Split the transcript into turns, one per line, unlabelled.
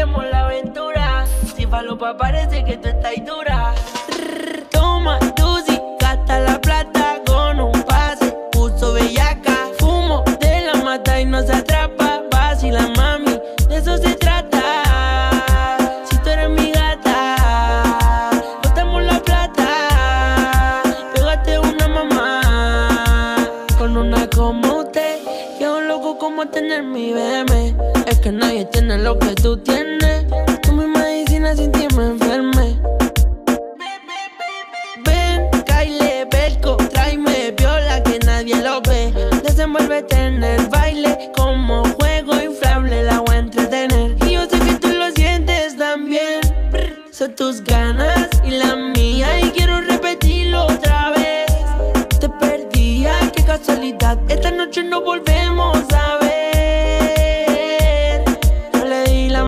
queremos la aventura. Si falopa parece que tú estás dura. Toma Tusi, gasta la plata con un pase. Puso bellaca, fumo de la mata y no se atrapa. Vacila mami, de eso se trata. Si tú eres mi gata, botamos la plata. Pégate una mamá con una como usted. Que es un loco como tener mi bebé. Es que nadie tiene lo que tú tienes. Tú mi medicina, sin ti me enfermé. Ven, Kyle, Belco, tráeme viola que nadie lo ve. Desenvuélvete en el baile como juego inflable, la voy a entretener. Y yo sé que tú lo sientes también. Son tus ganas y la mía y quiero repetirlo otra vez. Te perdí, ay qué casualidad. Esta noche no volvemos.